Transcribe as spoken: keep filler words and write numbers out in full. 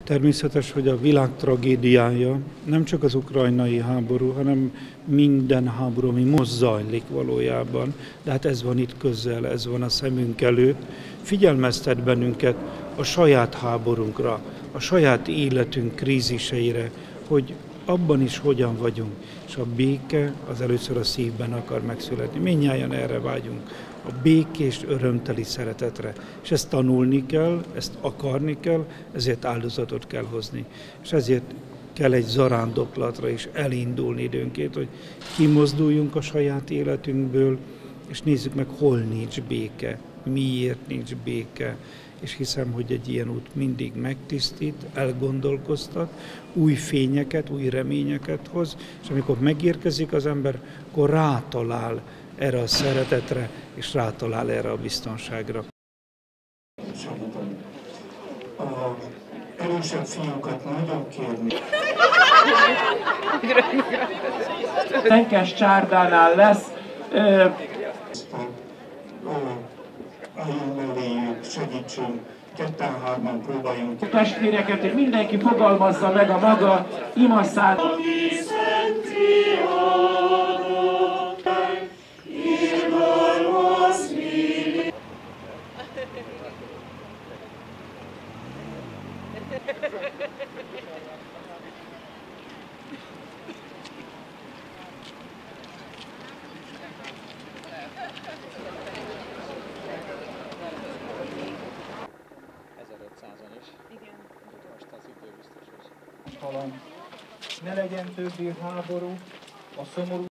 Természetes, hogy a világ tragédiája nem csak az ukrajnai háború, hanem minden háború, ami most zajlik valójában, de hát ez van itt közel, ez van a szemünk előtt, figyelmeztet bennünket a saját háborunkra, a saját életünk kríziseire, hogy abban is hogyan vagyunk, és a béke az először a szívben akar megszületni. Mindnyájan erre vágyunk, a békés, örömteli szeretetre. És ezt tanulni kell, ezt akarni kell, ezért áldozatot kell hozni. És ezért kell egy zarándoklatra is elindulni időnként, hogy kimozduljunk a saját életünkből, és nézzük meg, hol nincs béke, miért nincs béke. És hiszem, hogy egy ilyen út mindig megtisztít, elgondolkoztat, új fényeket, új reményeket hoz, és amikor megérkezik az ember, akkor rátalál erre a szeretetre, és rátalál erre a biztonságra. Segítem. A erősebb fiúkat nagyon kérni. Tenkes csárdánál lesz. Ö... Álljunk melléjük, segítsünk, ketten-hárman próbáljunk. Testvéreket, hogy mindenki fogalmazza meg a maga imaszát. ezerötszázan is. Igen. Most az idő biztos, hogy... Ne legyen többé háború, a szomorú